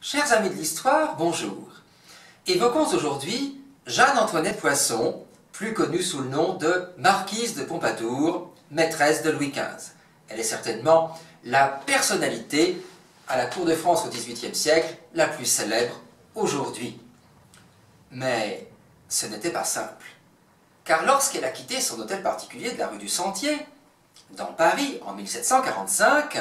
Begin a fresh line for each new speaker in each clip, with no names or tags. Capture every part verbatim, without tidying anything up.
Chers amis de l'histoire, bonjour. Évoquons aujourd'hui Jeanne-Antoinette Poisson, plus connue sous le nom de Marquise de Pompadour, maîtresse de Louis quinze. Elle est certainement la personnalité à la cour de France au dix-huitième siècle la plus célèbre aujourd'hui. Mais ce n'était pas simple, car lorsqu'elle a quitté son hôtel particulier de la rue du Sentier, dans Paris en mille sept cent quarante-cinq,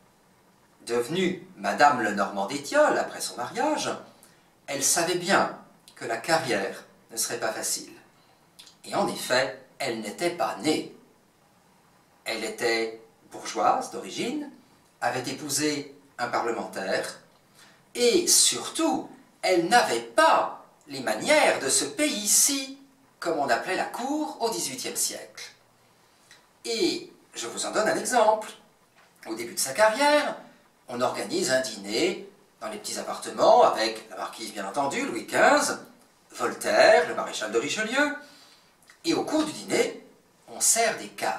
devenue Madame Lenormand d'Étiole après son mariage, elle savait bien que la carrière ne serait pas facile. Et en effet, elle n'était pas née. Elle était bourgeoise d'origine, avait épousé un parlementaire, et surtout, elle n'avait pas les manières de ce pays-ci, comme on appelait la cour au dix-huitième siècle. Et je vous en donne un exemple. Au début de sa carrière, on organise un dîner dans les petits appartements avec la marquise, bien entendu, Louis quinze, Voltaire, le maréchal de Richelieu, et au cours du dîner, on sert des cailles.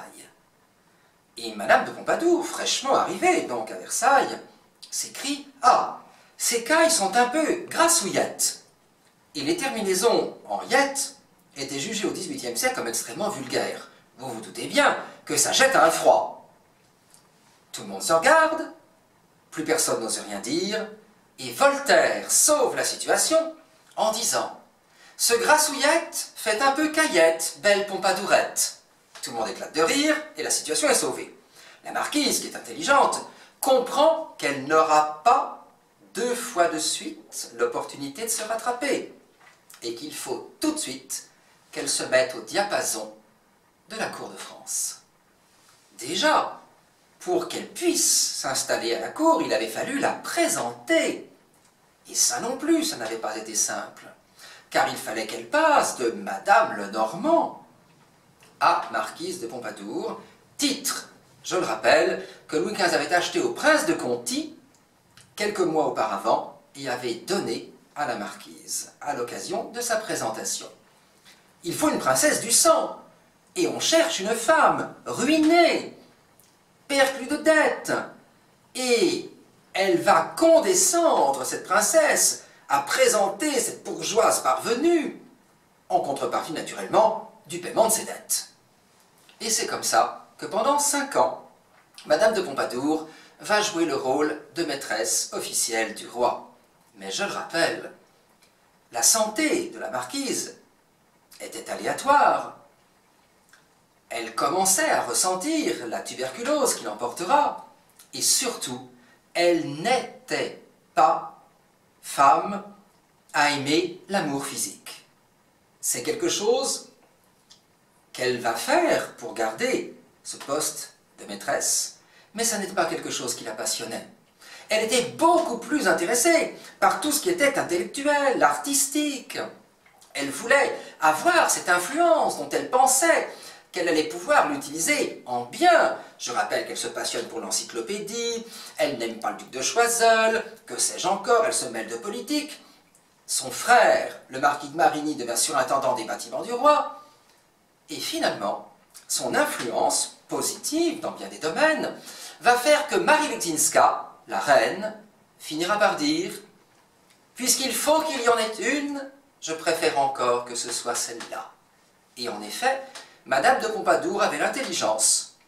Et Madame de Pompadour, fraîchement arrivée donc à Versailles, s'écrie « Ah, ces cailles sont un peu grassouillettes !» Et les terminaisons en «yettes» étaient jugées au dix-huitième siècle comme extrêmement vulgaires. Vous vous doutez bien que ça jette un froid. Tout le monde se regarde, plus personne n'ose rien dire, et Voltaire sauve la situation en disant « Ce grassouillette fait un peu caillette, belle Pompadourette ». Tout le monde éclate de rire et la situation est sauvée. La marquise, qui est intelligente, comprend qu'elle n'aura pas deux fois de suite l'opportunité de se rattraper et qu'il faut tout de suite qu'elle se mette au diapason de la cour de France. Déjà, pour qu'elle puisse s'installer à la cour, il avait fallu la présenter. Et ça non plus, ça n'avait pas été simple, car il fallait qu'elle passe de Madame Lenormand à Marquise de Pompadour, titre, je le rappelle, que Louis quinze avait acheté au prince de Conti quelques mois auparavant et avait donné à la marquise à l'occasion de sa présentation. Il faut une princesse du sang, et on cherche une femme ruinée, perclue de dettes, et elle va condescendre, cette princesse, à présenter cette bourgeoise parvenue, en contrepartie naturellement du paiement de ses dettes. Et c'est comme ça que pendant cinq ans, Madame de Pompadour va jouer le rôle de maîtresse officielle du roi. Mais je le rappelle, la santé de la marquise était aléatoire. Elle commençait à ressentir la tuberculose qui l'emportera, et surtout, elle n'était pas femme à aimer l'amour physique. C'est quelque chose qu'elle va faire pour garder ce poste de maîtresse, mais ça n'était pas quelque chose qui la passionnait. Elle était beaucoup plus intéressée par tout ce qui était intellectuel, artistique. Elle voulait avoir cette influence dont elle pensait qu'elle allait pouvoir l'utiliser en bien. Je rappelle qu'elle se passionne pour l'encyclopédie, elle n'aime pas le duc de Choiseul, que sais-je encore, elle se mêle de politique. Son frère, le marquis de Marigny, devient surintendant des bâtiments du roi. Et finalement, son influence positive dans bien des domaines va faire que Marie Leczinska, la reine, finira par dire « Puisqu'il faut qu'il y en ait une, je préfère encore que ce soit celle-là. » Et en effet, Madame de Pompadour avait l'intelligence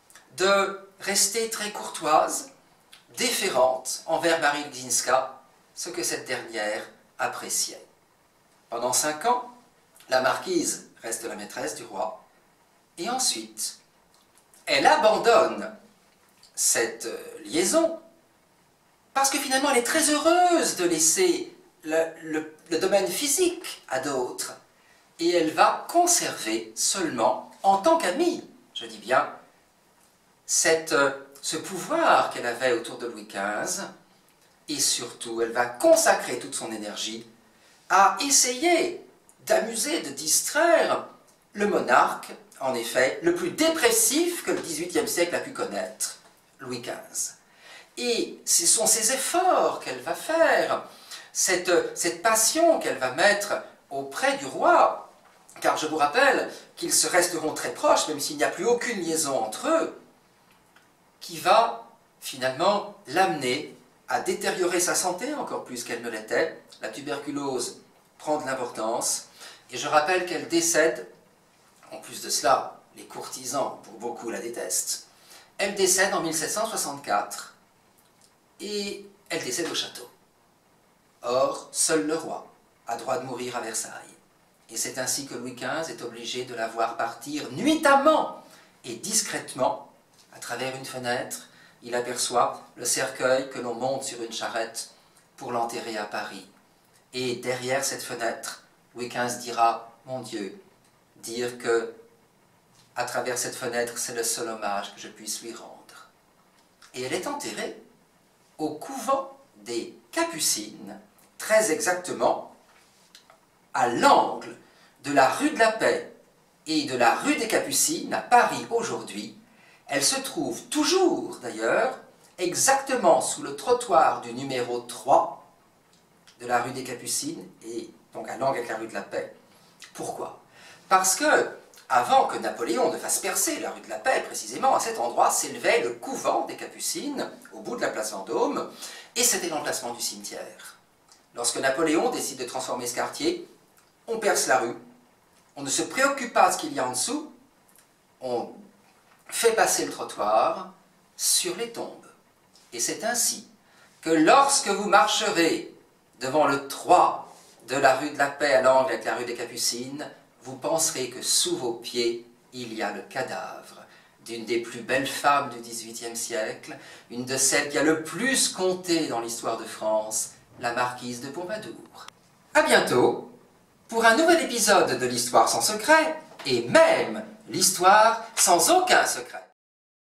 de rester très courtoise, déférente envers Marie Leczinska, ce que cette dernière appréciait. Pendant cinq ans, la marquise reste la maîtresse du roi, et ensuite, elle abandonne cette liaison, parce que finalement elle est très heureuse de laisser le, le, le domaine physique à d'autres, et elle va conserver seulement, en tant qu'amie, je dis bien, cette, ce pouvoir qu'elle avait autour de Louis quinze, et surtout, elle va consacrer toute son énergie à essayer d'amuser, de distraire le monarque, en effet, le plus dépressif que le dix-huitième siècle a pu connaître, Louis quinze. Et ce sont ces efforts qu'elle va faire, cette, cette passion qu'elle va mettre auprès du roi, car je vous rappelle qu'ils se resteront très proches, même s'il n'y a plus aucune liaison entre eux, qui va finalement l'amener à détériorer sa santé encore plus qu'elle ne l'était. La tuberculose prend de l'importance et je rappelle qu'elle décède, en plus de cela, les courtisans, pour beaucoup, la détestent. Elle décède en mille sept cent soixante-quatre et elle décède au château. Or, seul le roi a droit de mourir à Versailles. Et c'est ainsi que Louis quinze est obligé de la voir partir nuitamment et discrètement, à travers une fenêtre. Il aperçoit le cercueil que l'on monte sur une charrette pour l'enterrer à Paris. Et derrière cette fenêtre, Louis quinze dira « Mon Dieu, dire que à travers cette fenêtre, c'est le seul hommage que je puisse lui rendre. » Et elle est enterrée au couvent des Capucines, très exactement à l'angle de la rue de la Paix et de la rue des Capucines, à Paris aujourd'hui. Elle se trouve toujours, d'ailleurs, exactement sous le trottoir du numéro trois de la rue des Capucines, et donc à l'angle avec la rue de la Paix. Pourquoi? Parce que, avant que Napoléon ne fasse percer la rue de la Paix, précisément, à cet endroit s'élevait le couvent des Capucines, au bout de la place Vendôme, et c'était l'emplacement du cimetière. Lorsque Napoléon décide de transformer ce quartier, on perce la rue, on ne se préoccupe pas de ce qu'il y a en dessous, on fait passer le trottoir sur les tombes. Et c'est ainsi que lorsque vous marcherez devant le trois de la rue de la Paix à l'angle avec la rue des Capucines, vous penserez que sous vos pieds, il y a le cadavre d'une des plus belles femmes du dix-huitième siècle, une de celles qui a le plus compté dans l'histoire de France, la marquise de Pompadour. À bientôt pour un nouvel épisode de l'Histoire sans secret, et même l'Histoire sans aucun secret.